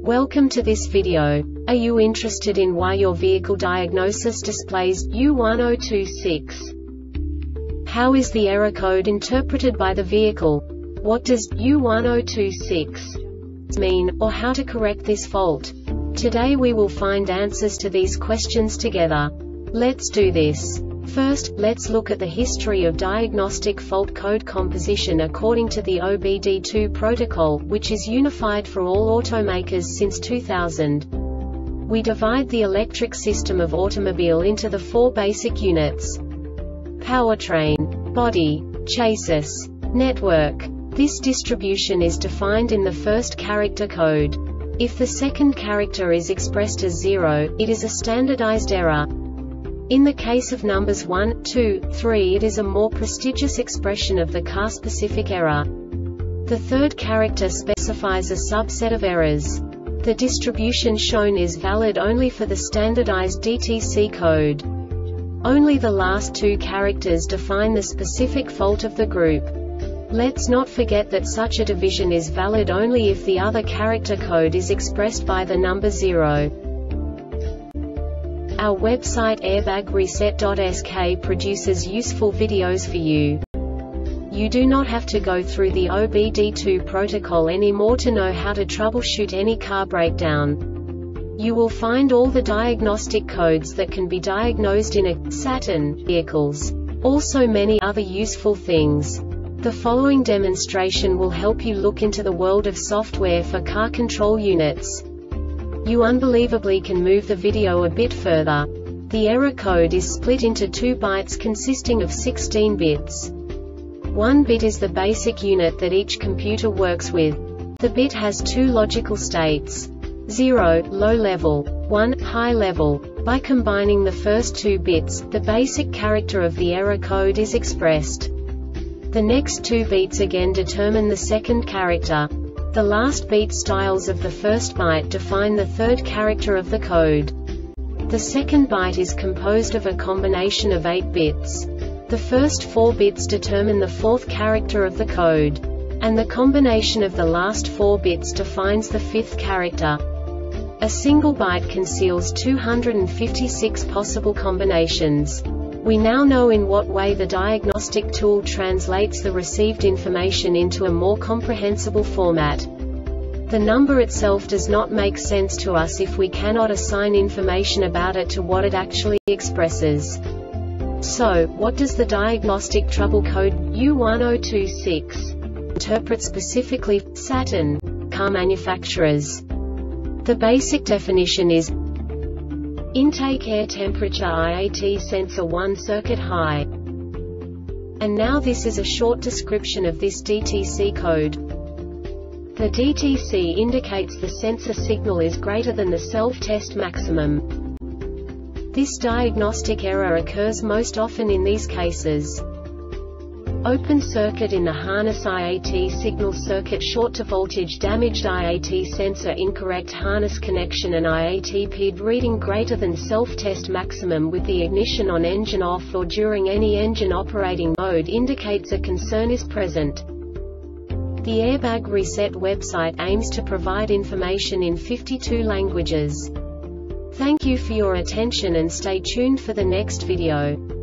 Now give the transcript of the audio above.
Welcome to this video. Are you interested in why your vehicle diagnosis displays U1026? How is the error code interpreted by the vehicle? What does U1026 mean, or how to correct this fault? Today we will find answers to these questions together. Let's do this. First, let's look at the history of diagnostic fault code composition according to the OBD2 protocol, which is unified for all automakers since 2000. We divide the electric system of automobile into the four basic units: powertrain, body, chassis, network. This distribution is defined in the first character code. If the second character is expressed as 0, it is a standardized error. In the case of numbers 1, 2, 3, it is a more prestigious expression of the car-specific error. The third character specifies a subset of errors. The distribution shown is valid only for the standardized DTC code. Only the last two characters define the specific fault of the group. Let's not forget that such a division is valid only if the other character code is expressed by the number 0. Our website airbagreset.sk produces useful videos for you. You do not have to go through the OBD2 protocol anymore to know how to troubleshoot any car breakdown. You will find all the diagnostic codes that can be diagnosed in a Saturn vehicles. Also many other useful things. The following demonstration will help you look into the world of software for car control units. You unbelievably can move the video a bit further. The error code is split into 2 bytes consisting of 16 bits. 1 bit is the basic unit that each computer works with. The bit has 2 logical states: 0, low level, 1, high level. By combining the first 2 bits, the basic character of the error code is expressed. The next 2 beats again determine the second character. The last beat styles of the first byte define the third character of the code. The second byte is composed of a combination of 8 bits. The first 4 bits determine the fourth character of the code. And the combination of the last 4 bits defines the fifth character. A single byte conceals 256 possible combinations. We now know in what way the diagnostic tool translates the received information into a more comprehensible format. The number itself does not make sense to us if we cannot assign information about it to what it actually expresses. So, what does the diagnostic trouble code U1026 interpret specifically for Saturn car manufacturers? The basic definition is intake air temperature IAT sensor 1 circuit high. And now this is a short description of this DTC code. The DTC indicates the sensor signal is greater than the self-test maximum. This diagnostic error occurs most often in these cases: open circuit in the harness IAT signal circuit, short to voltage, damaged IAT sensor, incorrect harness connection, and IAT PID reading greater than self-test maximum with the ignition on, engine off, or during any engine operating mode indicates a concern is present. The Airbag Reset website aims to provide information in 52 languages. Thank you for your attention and stay tuned for the next video.